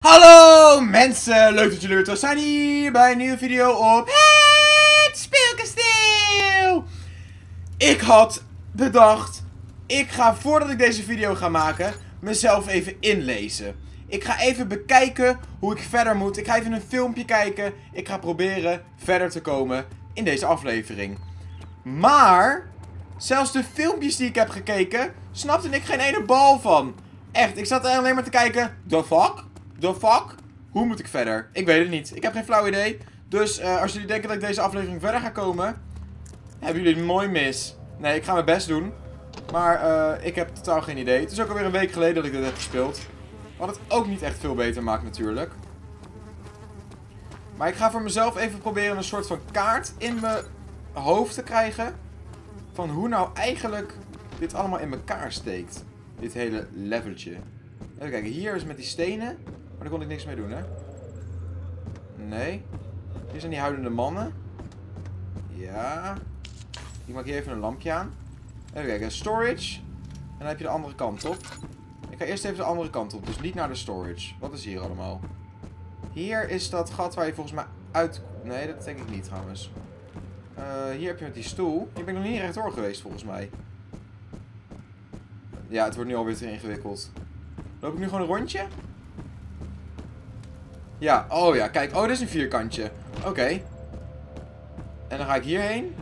Hallo mensen, leuk dat jullie weer terug zijn hier bij een nieuwe video op het Speelkasteel. Ik had bedacht, ik ga voordat ik deze video ga maken, mezelf even inlezen. Ik ga even bekijken hoe ik verder moet. Ik ga even een filmpje kijken. Ik ga proberen verder te komen in deze aflevering. Maar, zelfs de filmpjes die ik heb gekeken, snapte ik geen ene bal van. Echt, ik zat er alleen maar te kijken, the fuck? The fuck? Hoe moet ik verder? Ik weet het niet. Ik heb geen flauw idee. Dus als jullie denken dat ik deze aflevering verder ga komen, hebben jullie het mooi mis. Nee, ik ga mijn best doen. Maar ik heb totaal geen idee. Het is ook alweer een week geleden dat ik dit heb gespeeld. Wat het ook niet echt veel beter maakt natuurlijk. Maar ik ga voor mezelf even proberen een soort van kaart in mijn hoofd te krijgen. Van hoe nou eigenlijk dit allemaal in elkaar steekt. Dit hele leveltje. Even kijken, hier is met die stenen. Maar daar kon ik niks mee doen, hè? Nee. Hier zijn die huilende mannen. Ja. Ik maak hier even een lampje aan. Even kijken, storage. En dan heb je de andere kant op. Ik ga eerst even de andere kant op, dus niet naar de storage. Wat is hier allemaal? Hier is dat gat waar je volgens mij uit... Nee, dat denk ik niet trouwens. Hier heb je met die stoel. Hier ben ik nog niet rechtdoor geweest volgens mij. Ja, het wordt nu alweer te ingewikkeld. Loop ik nu gewoon een rondje? Ja, oh ja, kijk. Oh, dit is een vierkantje. Oké. En dan ga ik hierheen.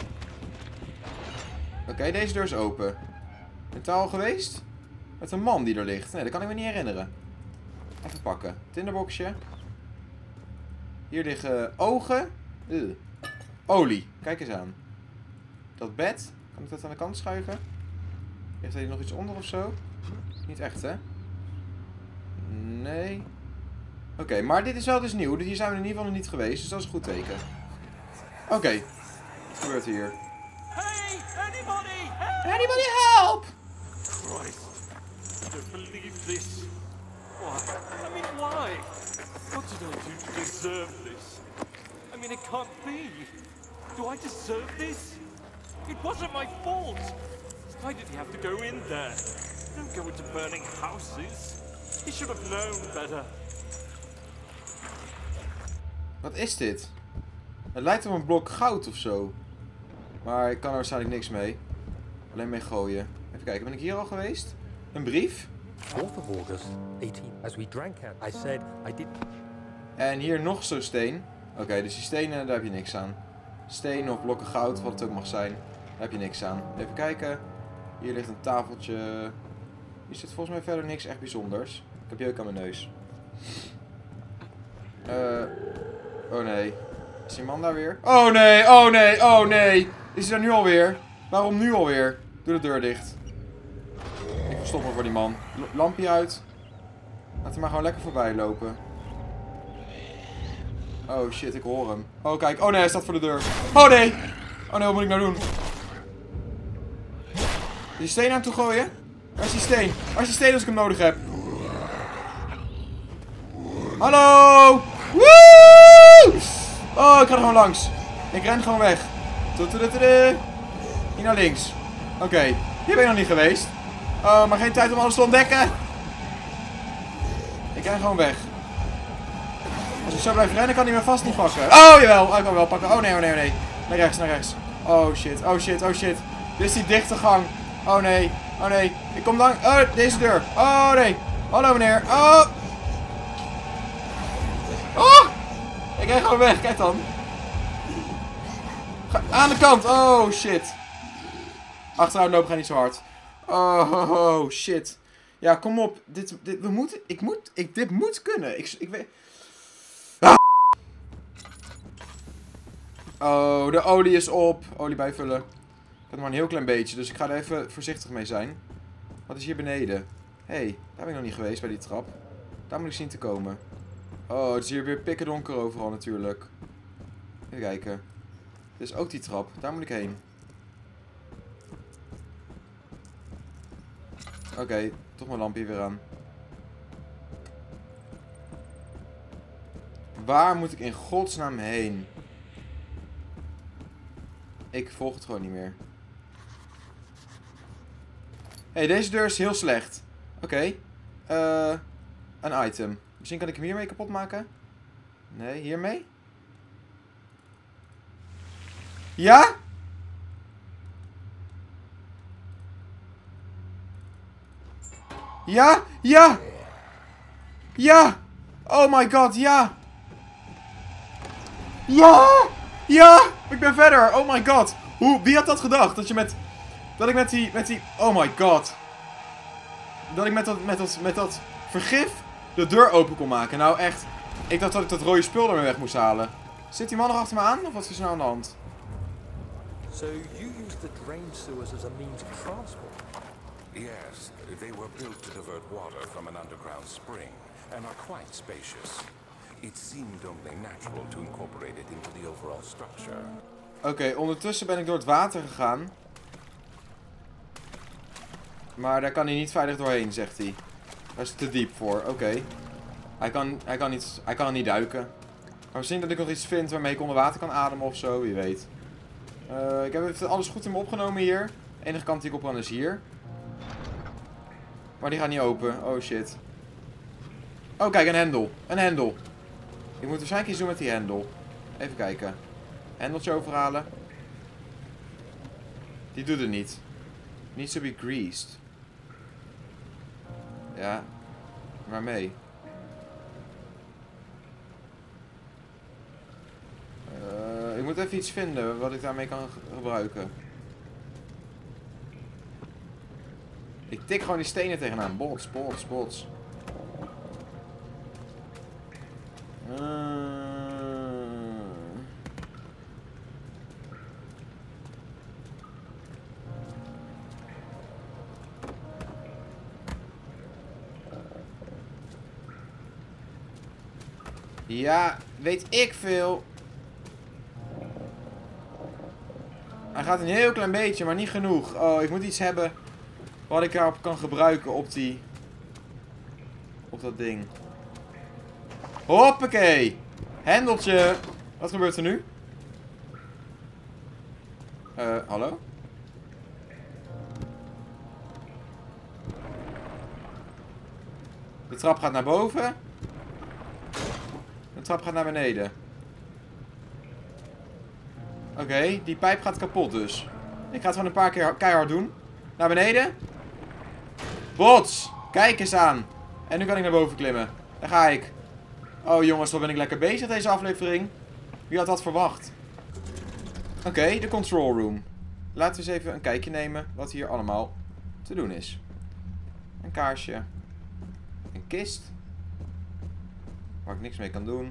Oké, deze deur is open. Ben je al geweest? Met een man die er ligt. Nee, dat kan ik me niet herinneren. Even pakken. Tinderboxje. Hier liggen ogen. Olie. Kijk eens aan. Dat bed. Kan ik dat aan de kant schuiven? Heeft er hier nog iets onder of zo? Niet echt, hè? Nee. Oké, maar dit is wel dus nieuw. Hier zijn we in ieder geval nog niet geweest. Dus dat is een goed teken. Oké. Wat gebeurt hier? Hey, anybody! Help! Anybody help! Christ, I don't believe this. Why? I mean, why? What did I do to deserve this? I mean, it can't be. Do I deserve this? It wasn't my fault. Why did he have to go in there? Don't go into burning houses. He should have known better. Wat is dit? Het lijkt op een blok goud of zo. Maar ik kan er waarschijnlijk niks mee. Alleen mee gooien. Even kijken, ben ik hier al geweest? Een brief? 4th of August, 18. As we drank out, I said I did. En hier nog zo'n steen. Oké, dus die stenen, daar heb je niks aan. Stenen of blokken goud, wat het ook mag zijn. Daar heb je niks aan. Even kijken. Hier ligt een tafeltje. Hier zit volgens mij verder niks echt bijzonders. Ik heb jeuk aan mijn neus. Oh nee. Is die man daar weer? Oh nee, oh nee, oh nee. Is hij daar nu alweer? Waarom nu alweer? Doe de deur dicht. Ik verstop me voor die man. Lampje uit. Laat hem maar gewoon lekker voorbij lopen. Oh shit, ik hoor hem. Oh kijk, oh nee, hij staat voor de deur. Oh nee! Oh nee, wat moet ik nou doen? Die steen aan hem toe gooien? Waar is die steen? Waar is die steen als ik hem nodig heb? Hallo! Woe! Oh, ik ga er gewoon langs. Ik ren gewoon weg. Hier naar links. Oké, hier ben ik nog niet geweest. Oh, maar geen tijd om alles te ontdekken. Ik ren gewoon weg. Als ik zo blijf rennen, kan hij me vast niet pakken. Oh, jawel. Oh, ik kan wel pakken. Oh, nee, oh, nee, oh, nee. Naar rechts, naar rechts. Oh, shit. Oh, shit. Oh, shit. Dit is die dichte gang. Oh, nee. Oh, nee. Ik kom dan... Oh, deze deur. Oh, nee. Hallo, meneer. Oh. Oh. Ik ren gewoon weg. Kijk dan. Aan de kant. Oh, shit. Achteruit lopen gaat niet zo hard. Oh, shit. Ja, kom op. Dit moet kunnen. Ik weet... Oh, de olie is op. Olie bijvullen. Ik heb maar een heel klein beetje, dus ik ga er even voorzichtig mee zijn. Wat is hier beneden? Hé, daar ben ik nog niet geweest bij die trap. Daar moet ik zien te komen. Oh, het is hier weer pikken donker overal natuurlijk. Even kijken. Dit is ook die trap. Daar moet ik heen. Oké, toch mijn lampje weer aan. Waar moet ik in godsnaam heen? Ik volg het gewoon niet meer. Hé, deze deur is heel slecht. Oké. Een item. Misschien kan ik hem hiermee kapot maken. Nee, hiermee? Ja? Ja? Ja! Ja! Oh my god, ja! Ja! Ja! Ik ben verder! Oh my god! Wie had dat gedacht? Dat je dat ik met die... Oh my god! Dat ik met dat vergif de deur open kon maken. Nou echt, ik dacht dat ik dat rode spul ermee weg moest halen. Zit die man nog achter me aan? Of wat is er nou aan de hand? So you use the drain sewers as a means of transport? Yes, they were built to divert water from an underground spring and are quite spacious. It seemed only natural to incorporate it into the overall structure. Oké, ondertussen ben ik door het water gegaan. Maar daar kan hij niet veilig doorheen, zegt hij. Daar is het te diep voor, oké. Hij kan niet duiken. Maar misschien dat ik nog iets vind waarmee ik onder water kan ademen of zo, wie weet. Ik heb even alles goed in me opgenomen hier. De enige kant die ik op kan is hier. Maar die gaat niet open, oh shit. Oh kijk, een hendel. Een hendel. Ik moet waarschijnlijk iets doen met die hendel. Even kijken. Hendeltje overhalen. Die doet het niet. Needs to be greased. Ja. Waarmee? Ik moet even iets vinden wat ik daarmee kan gebruiken. Ik tik gewoon die stenen tegenaan. Bots, bots, bots. Ja, weet ik veel. Hij gaat een heel klein beetje, maar niet genoeg. Oh, ik moet iets hebben wat ik daarop kan gebruiken op die... Op dat ding. Hoppakee. Hendeltje. Wat gebeurt er nu? Hallo? De trap gaat naar boven. De trap gaat naar beneden. Oké, die pijp gaat kapot dus. Ik ga het gewoon een paar keer keihard doen. Naar beneden. Bots! Kijk eens aan. En nu kan ik naar boven klimmen. Daar ga ik. Oh jongens, wat ben ik lekker bezig deze aflevering. Wie had dat verwacht? Oké, de control room. Laten we eens even een kijkje nemen wat hier allemaal te doen is. Een kaarsje. Een kist. Waar ik niks mee kan doen.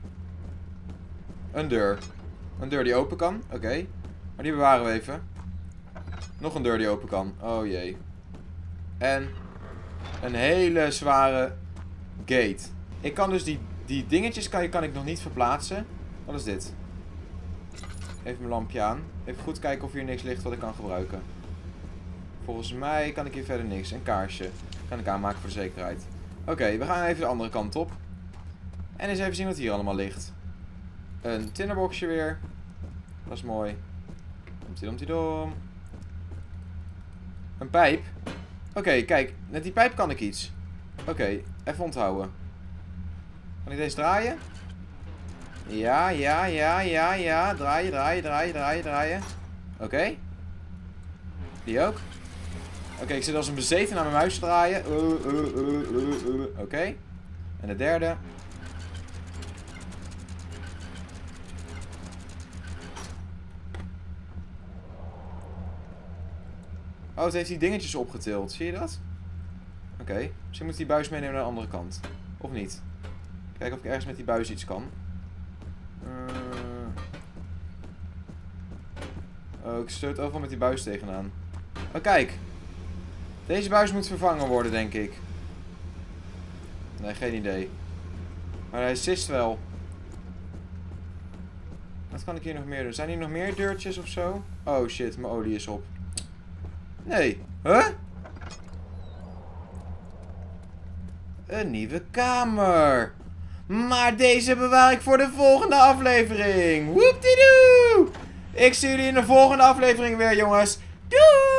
Een deur. Een deur die open kan. Oké. Maar die bewaren we even. Nog een deur die open kan. Oh jee. En een hele zware gate. Ik kan dus die dingetjes kan ik nog niet verplaatsen. Wat is dit? Even mijn lampje aan. Even goed kijken of hier niks ligt wat ik kan gebruiken. Volgens mij kan ik hier verder niks. Een kaarsje. Kan ik aanmaken voor de zekerheid. Oké, we gaan even de andere kant op. En eens even zien wat hier allemaal ligt. Een tinderboxje weer. Dat is mooi. Domtidom. Een pijp. Oké, kijk. Met die pijp kan ik iets. Oké, even onthouden. Kan ik deze draaien? Ja. Draaien. Oké. Die ook. Oké, ik zit als een bezeten naar mijn muis te draaien. Oké. En de derde. Oh, het heeft die dingetjes opgetild. Zie je dat? Oké. Misschien moet ik die buis meenemen naar de andere kant. Of niet. Kijken of ik ergens met die buis iets kan. Oh, ik stoot overal met die buis tegenaan. Oh, kijk. Deze buis moet vervangen worden, denk ik. Nee, geen idee. Maar hij sist wel. Wat kan ik hier nog meer doen? Zijn hier nog meer deurtjes of zo? Oh shit, mijn olie is op. Nee. Huh? Een nieuwe kamer. Maar deze bewaar ik voor de volgende aflevering. Woeptiedoe! Ik zie jullie in de volgende aflevering weer, jongens. Doei!